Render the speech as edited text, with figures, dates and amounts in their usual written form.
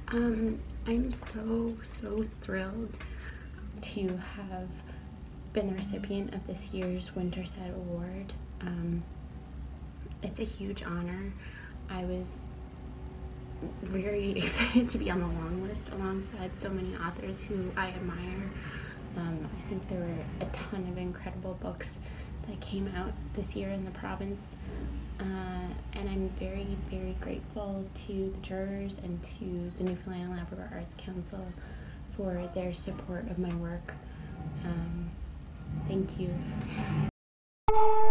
I'm so thrilled to have been the recipient of this year's Winterset Award. It's a huge honor. I was very excited to be on the long list alongside so many authors who I admire. I think there were a ton of incredible books that came out this year in the province. And I'm very, very grateful to the jurors and to the Newfoundland and Labrador Arts Council for their support of my work. Thank you.